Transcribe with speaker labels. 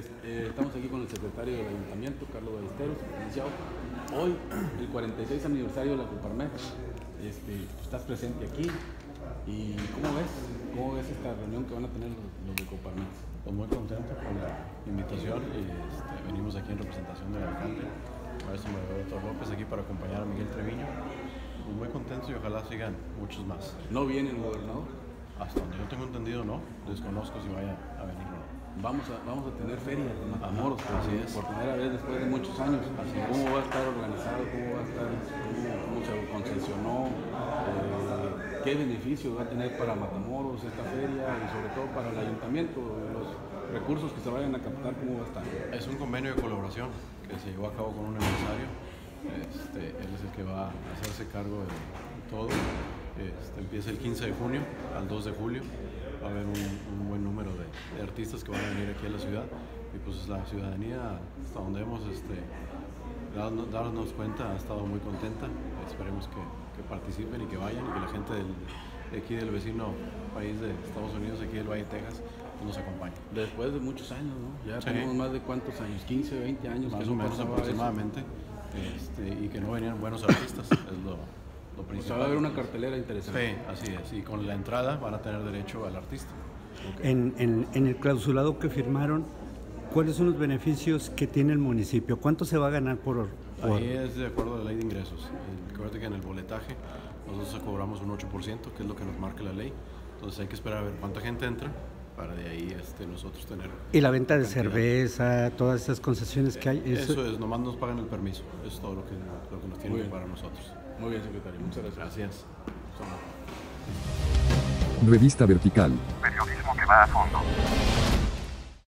Speaker 1: Estamos aquí con el secretario del Ayuntamiento, Carlos Ballesteros, licenciado. Hoy, el 46 aniversario de la Coparmex, estás presente aquí. ¿Y cómo ves esta reunión que van a tener los de Coparmex?
Speaker 2: Pues muy contento con la invitación y venimos aquí en representación del alcalde, maestro Doctor López, aquí para acompañar a Miguel Treviño. Pues muy contentos y ojalá sigan muchos más.
Speaker 1: ¿No viene el gobernador?
Speaker 2: Hasta donde yo tengo entendido, no. Desconozco si vaya a venir o no.
Speaker 1: Vamos a tener feria de Matamoros,
Speaker 2: así es.
Speaker 1: Por primera vez después de muchos años. ¿Cómo va a estar organizado? ¿Cómo va a estar? ¿Cómo se concesionó? ¿Qué beneficio va a tener para Matamoros esta feria y sobre todo para el ayuntamiento? Los recursos que se vayan a captar, ¿cómo va a estar?
Speaker 2: Es un convenio de colaboración que se llevó a cabo con un empresario. Él es el que va a hacerse cargo de todo. Empieza el 15 de junio al 2 de julio. Va a haber un buen número de artistas que van a venir aquí a la ciudad y pues la ciudadanía, hasta donde hemos darnos cuenta, ha estado muy contenta. Esperemos que participen y que vayan y que la gente de aquí del vecino país de Estados Unidos, aquí del Valle de Texas, nos acompañe.
Speaker 1: Después de muchos años, ¿no? Ya
Speaker 2: Sí.
Speaker 1: tenemos más de cuántos años, 15, 20 años.
Speaker 2: Más o menos aproximadamente, y que no venían buenos artistas, es lo principal.
Speaker 1: O sea, va a haber una cartelera interesante.
Speaker 2: Sí, así es, y con la entrada van a tener derecho al artista.
Speaker 3: Okay. En el clausulado que firmaron, ¿cuáles son los beneficios que tiene el municipio? ¿Cuánto se va a ganar por...?
Speaker 2: Ahí es de acuerdo a la ley de ingresos. Recuerda que en el boletaje nosotros cobramos un 8%, que es lo que nos marca la ley. Entonces hay que esperar a ver cuánta gente entra para de ahí nosotros tener...
Speaker 3: ¿Y la venta de cerveza, todas esas concesiones que hay?
Speaker 2: Eso es, nomás nos pagan el permiso. Eso es todo lo que nos tienen para nosotros.
Speaker 1: Muy bien, secretario. Muchas gracias.
Speaker 2: Gracias.
Speaker 4: Revista Vertical.
Speaker 5: Periodismo que va a fondo.